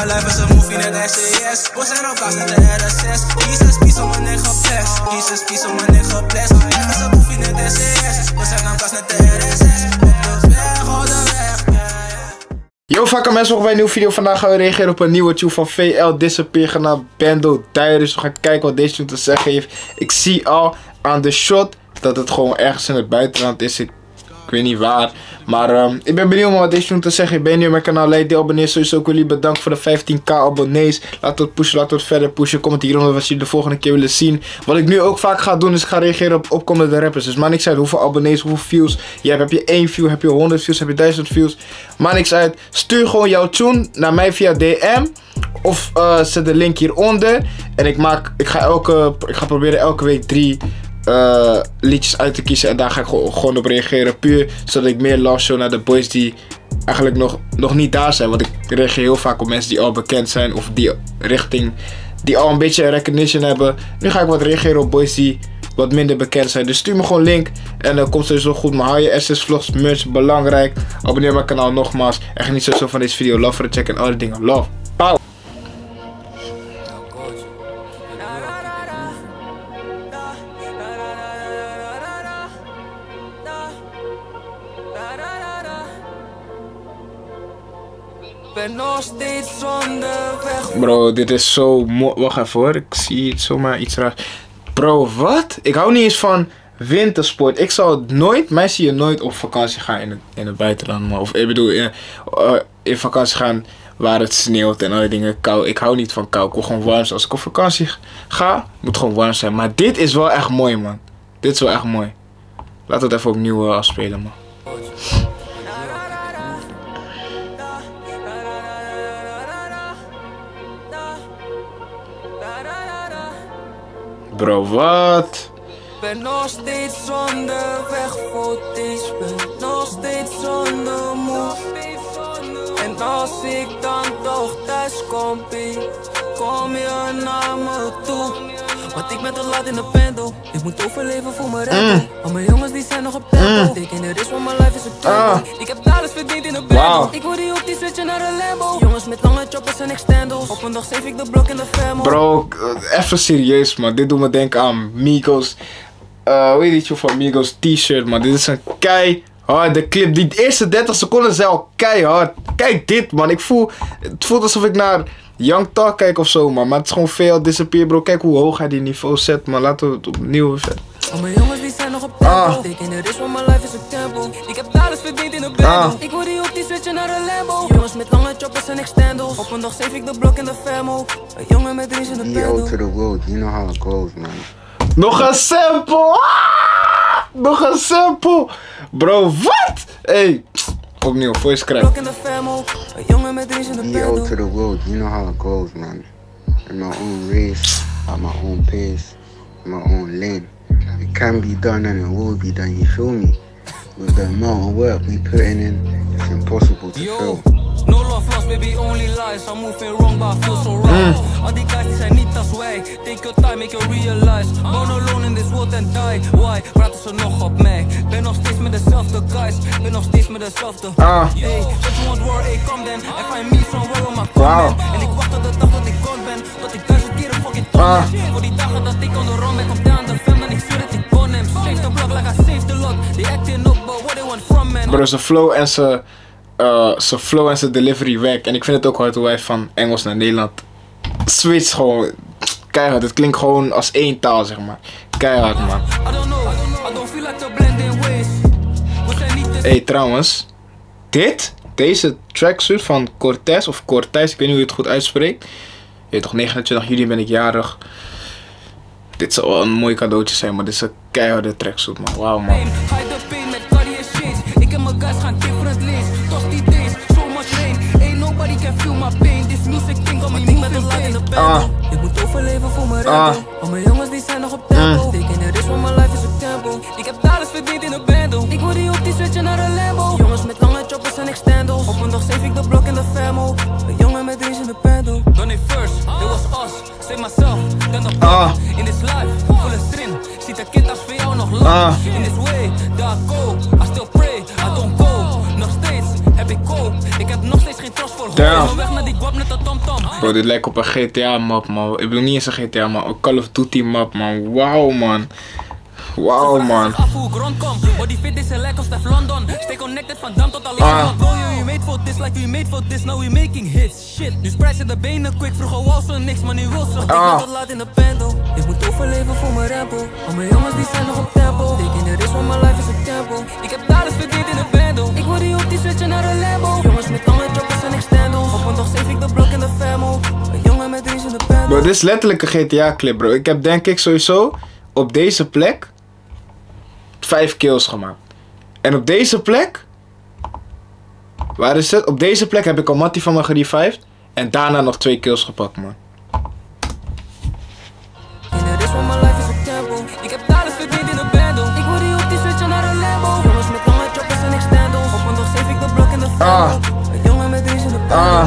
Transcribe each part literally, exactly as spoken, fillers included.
mijn lijf is een movie net S C S. We zijn op kast net de R S S. Jesus peace om mijn nigga bless. Jesus peace om mijn nigga bless. Lijf is een movie net S C S. We zijn op kast net de R S S. Op de weg, op de weg. Yo, fuck mensen, welkom bij een nieuwe video. Vandaag gaan we reageren op een nieuwe tune van V L Disappear genaamd Bando Diaries. We gaan kijken wat deze tune te zeggen heeft. Ik zie al aan de shot dat het gewoon ergens in het buitenland is. Ik, ik weet niet waar. Maar um, ik ben benieuwd om wat deze tune te zeggen. Ik ben nieuw op mijn kanaal. Like, deel, abonneer. Sowieso ook jullie bedankt voor de vijftien k abonnees. Laten we het pushen, laten we het verder pushen. Comment hieronder wat jullie de volgende keer willen zien. Wat ik nu ook vaak ga doen is ik ga reageren op opkomende rappers. Dus maakt niks uit hoeveel abonnees, hoeveel views je hebt. Heb je één view, heb je honderd views, heb je duizend views. Maakt niks uit. Stuur gewoon jouw tune naar mij via D M. Of uh, zet de link hieronder. En ik maak, ik ga elke, ik ga proberen elke week drie uh, liedjes uit te kiezen. En daar ga ik gewoon, gewoon op reageren. Puur zodat ik meer love show naar de boys die eigenlijk nog, nog niet daar zijn. Want ik reageer heel vaak op mensen die al bekend zijn. Of die richting, die al een beetje recognition hebben. Nu ga ik wat reageren op boys die wat minder bekend zijn. Dus stuur me gewoon link. En dan uh, komt sowieso goed. Maar hou je S S Vlogs merch belangrijk. Abonneer op mijn kanaal nogmaals. En geniet sowieso van deze video. Love voor de check en alle dingen. Love. Pauw. Ben nog steeds onderweg. Bro, dit is zo mooi. Wacht even hoor. Ik zie zomaar iets raars. Bro, wat? Ik hou niet eens van wintersport. Ik zou nooit, mij zie je nooit op vakantie gaan in het, in het buitenland. Man. Of ik bedoel, in, uh, in vakantie gaan waar het sneeuwt en alle dingen kou. Ik hou niet van kou. Ik wil gewoon warm zijn. Als ik op vakantie ga, moet het gewoon warm zijn. Maar dit is wel echt mooi, man. Dit is wel echt mooi. Laten we het even opnieuw uh, afspelen, man. Bro, wat? Ben nog steeds onderweg voor deze. Ben nog steeds zonder moe. En als ik dan toch thuis kom, kom je naar me toe. Want ik ben te laat in de pendel. Ik moet overleven voor mijn rebel. Mm. Al mijn jongens die zijn nog op tempo. Mm. Teken de rest van mijn life is een tempo. Ah. Ik heb alles verdiend in de bando. Wow. Ik wil die op die switchen naar een Lambo. Jongens met lange choppers en extendos. Op een dag save ik de blok in de famo. Bro, even serieus man. Dit doet me denken aan Migos. Uh, hoe heet je van Migos t-shirt man. Dit is een keihard. De clip, die eerste dertig seconden zijn al keihard. Kijk dit man. Ik voel, het voelt alsof ik naar Young Talk kijk of zo man. Maar het is gewoon V L Disappear bro. Kijk hoe hoog hij die niveau zet man. Laten we het opnieuw zetten. Al mijn jongens die zijn nog op tempo. Ah. Teken de rest van mijn life is een tempo. Ik heb alles verdiend in de bando. Ah. Ik wil die op die switchen naar een Lambo. Jongens met lange choppers en extendos. Op een dag save ik de blok in de famo. Een jongen met drie in de bando. Yo to the world, you know how it goes man. Nog een sample! Ah! Nog een sample! Bro, wat? Hey, opnieuw, voice crack. Yo to the world, you know how it goes man. In my own race, at my own pace, in my own lane. It can be done and it will be done, you feel me? With the amount of work we putting in, it's impossible to fail. No love lost, baby, only lies. I'm moving wrong, but I feel so right. Mm. Al die guys die zijn niet als wij. Take your time, make you realize. Born alone in this world and die. Why? Praten ze nog op mij? Ben nog steeds met dezelfde guys. Ben nog steeds met dezelfde. Ah. Hey, if you want war, hey, come then. And find me somewhere on my comment. En ik wacht tot de dag dat ik kon ben. Dat ik duizend keren fucking ton ah. ben. Voor die dagen dat ik on the run ben. Komt down the fam, dan ik zweer dat ik kon hem. Save the block like I saved the lot. They acting up, but what they want from man. Bro, zijn flow en zijn Uh, zijn flow en zijn delivery werkt. En ik vind het ook hard hoe hij van Engels naar Nederland switcht gewoon keihard. Het klinkt gewoon als één taal zeg maar. Keihard man. Hey trouwens, dit, deze tracksuit van Cortez of Cortez, ik weet niet hoe je het goed uitspreekt. Je weet toch, negenentwintig juli ben ik jarig. Dit zou wel een mooi cadeautje zijn, maar dit is een keiharde tracksuit man. Wauw man. Ik en mijn guys gaan different lanes. Toch die days, so much rain. Ain't nobody can feel my pain. This music thing got me moving met de light in de pendel. Ik moet overleven voor mijn rebel. Ah. Al mijn jongens die zijn nog op tempo. Teken de rest van mijn life is een tempo. Ik heb alles verdiend in de bando. Ik wil die op die switchen naar een Lambo. Jongens met lange choppers en extendos. Op een dag save ik de blok in de famo. Een jongen met drie in de bando. Done it first, it was us. Save myself, then the ah. In this life, full of string. Ziet de kind als voor jou nog lang. Ah. In this way, daar go. I still pray, I don't go. Nog steeds heb ik koop. Ik heb nog steeds geen trust voor hoop. Ik ben weg naar die guap klap net een tomtom. Bro, dit lijkt op een G T A map, man. Ik bedoel niet eens een G T A, maar een Call of Duty map, man. Wauw, man. Wauw, man. Af hoe ik rondkom. Body fit is lijkt als Stef London. Stay connected van Dam tot Alexander. Bro, you made for this like we made for this. Now we making hits. Shit. Nu spreid ze de benen quick. Vroeger wou ze niks, maar nu wil ze. Ik ben tot laat in de pendel. Ik moet overleven voor mijn rebel. Al mijn jongens die zijn nog op tempo. Taking the risk, want my life is a tempo. Ik heb alles verdiend in de bundle. Ik wil die op die switchen naar een Lambo. Jongens met lange choppers en extendals. Op een dag save ik de blok in de family. Een jongen met dries in de pendel. Bro, dit is letterlijk een G T A clip, bro. Ik heb denk ik sowieso op deze plek vijf kills gemaakt. En op deze plek, waar is het? Op deze plek heb ik al Mattie van me gerevived. En daarna nog twee kills gepakt, man. Ik heb alles verdiend in de bundle. Ik wil die op die switchen naar een Lambo. Jongens met lange choppers en extendals. Op een dag save ik de blok in de family. Een jongen met dries in de pendel. Ah.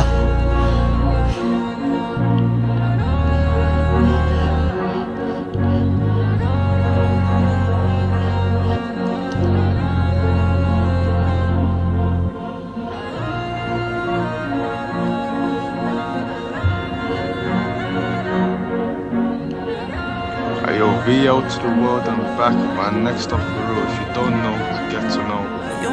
Yo, V out to the world and back, man. Next off the road. If you don't know, get to know.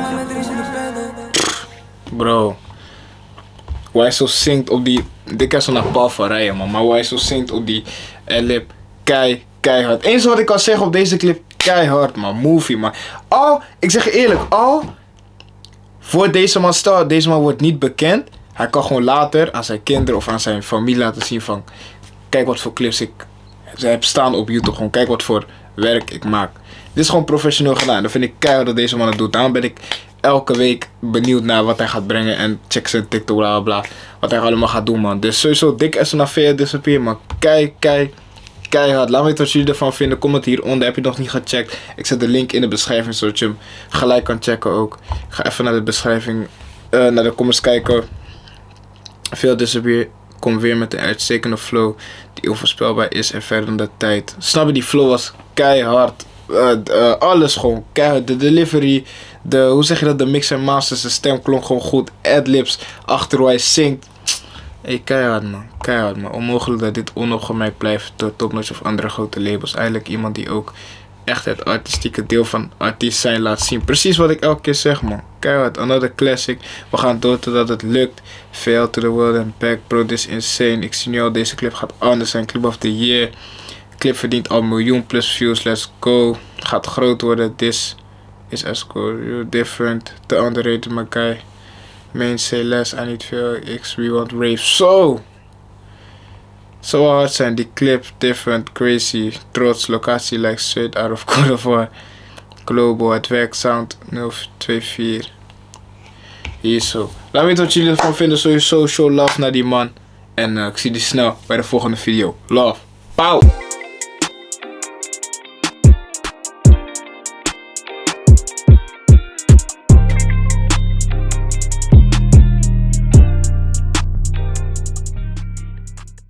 Bro. Hoe hij zo zingt op die... Dit kan zo naar Paul van rijden, man. Maar hoe hij zo zingt op die lip. Kei, keihard. Eens wat ik kan zeggen op deze clip. Keihard, man. Movie, man. Al, ik zeg je eerlijk. Al, voor deze man stel, deze man wordt niet bekend. Hij kan gewoon later aan zijn kinderen of aan zijn familie laten zien van... Kijk wat voor clips ik... Ze hebben staan op YouTube, gewoon kijk wat voor werk ik maak. Dit is gewoon professioneel gedaan. Dat vind ik keihard dat deze man het doet. Daarom ben ik elke week benieuwd naar wat hij gaat brengen. En check zijn TikTok, bla bla bla. Wat hij allemaal gaat doen, man. Dus sowieso dik S N A V Disappear, man. Kei, kei, keihard. Laat me weten wat jullie ervan vinden. Comment hieronder. Heb je nog niet gecheckt? Ik zet de link in de beschrijving, zodat je hem gelijk kan checken ook. Ik ga even naar de beschrijving, uh, naar de comments kijken. Veel Disappear. Kom weer met een uitstekende flow die onvoorspelbaar is en verder dan de tijd. Snap je, die flow was keihard. Uh, uh, alles gewoon keihard. De delivery, de, hoe zeg je dat, de mix en masters, de stem klonk gewoon goed. Adlibs, achter hoe hij zingt. Hey, keihard, man. Keihard, man. Onmogelijk dat dit onopgemerkt blijft door Topnotch of andere grote labels. Eigenlijk iemand die ook echt het artistieke deel van artiest zijn laat zien. Precies wat ik elke keer zeg, man. Keihard, another classic. We gaan door totdat het lukt. V L to the world and back, bro, this is insane. Ik zie nu al, deze clip gaat anders zijn. Clip of the year. Clip verdient al miljoen plus views. Let's go. Gaat groot worden. This is as cool. You're different. The underrated, my guy. Main say less. I need veel. X, we want rave. So. Zo hard zijn die clips, different, crazy, trots, locatie like straight out of Cold of War. Global, het werk, sound nul twee vier. Hier zo. Laat me weten wat jullie ervan vinden, sowieso show love naar die man. En uh, ik zie jullie snel bij de volgende video. Love. Pauw!